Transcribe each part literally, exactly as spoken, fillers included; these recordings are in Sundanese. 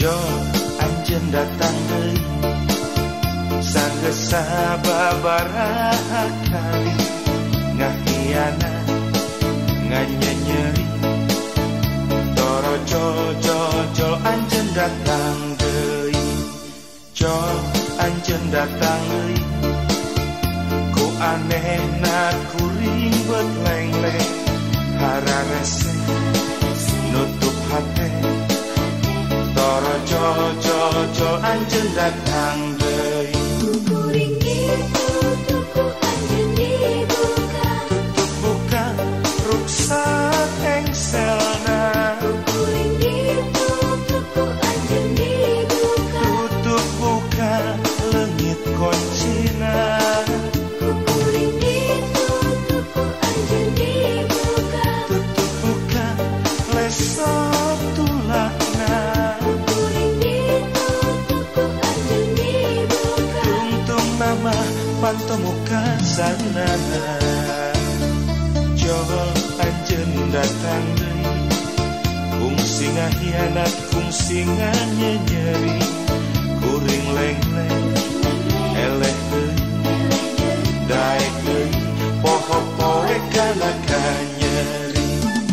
Jo anjeun datang deui sanggesa babaraha kali ngahianat nganyenyeri toro jo jo jo anjeun datang deui jo anjeun datang deui ku anehna kuring bet lengleng hararese nutup hate toro jo jo jo anjeun datang deui kuring ditutup ku anjeun dibuka tutup buka ruksak engselna kuring ditutup ku anjeun dibuka tutup buka leungit koncina kuring ditutup ku anjeun dibuka tutup buka lesok tulakna kuring ditutup ku anjeun dibuka tungtung nama pantomuka sanana jo anjeun datang deui kungsi ngahianat kungsi nganyenyeri kuring lengleng eleh deui daek deui poho-poe kana kanyeri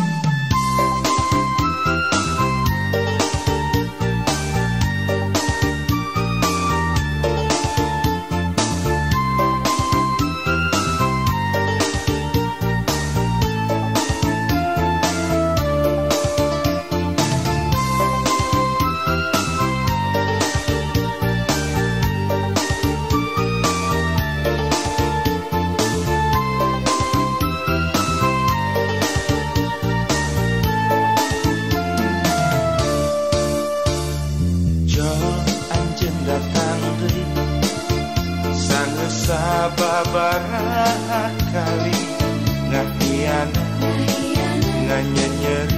sababaraha kali ngahianat nganyenyeri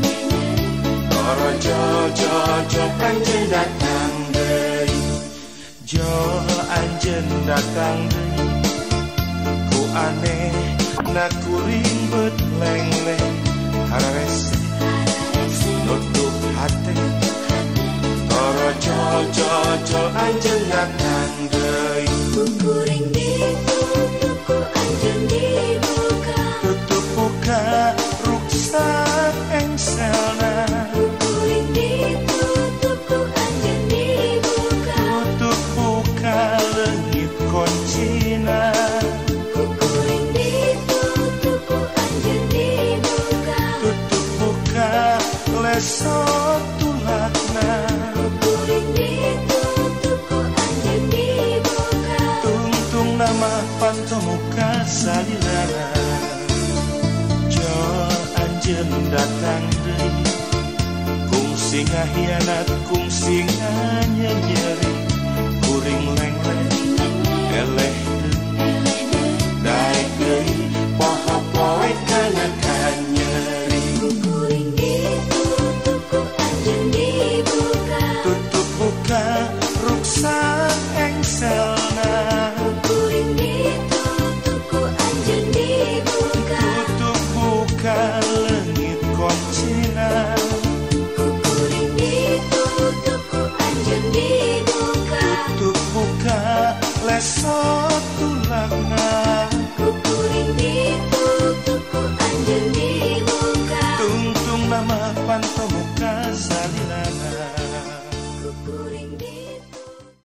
toro jo jo jo anjeun datang deui jo anjeun datang deui ku aneh na kuring bet lengleng hararese nutup hate toro jo jo jo anjeun datang deui kuring ditutup ku anjeun dibuka tutup buka ruksak engselna kuring ditutup ku anjeun dibuka tutup buka leungit koncina kuring ditutup ku anjeun dibuka tutup buka lesok tulakna kuring ditutup ku anjeun dibuka tungtung nama pantomuka salilana jo anjeun datang deui kungsi ngahianat kungsi nganyenyeri kuring lengleng eleh deui daek deui poho-poe kana kanyeri kuring ditutup ku anjeun dibuka tutup buka ruksak engselna kuring ditutup ku anjeun dibuka tutup buka leungit koncina kuring ditutup ku anjeun dibuka tutup buka lesok tulakna kuring ditutup ku anjeun dibuka tungtung nama pantom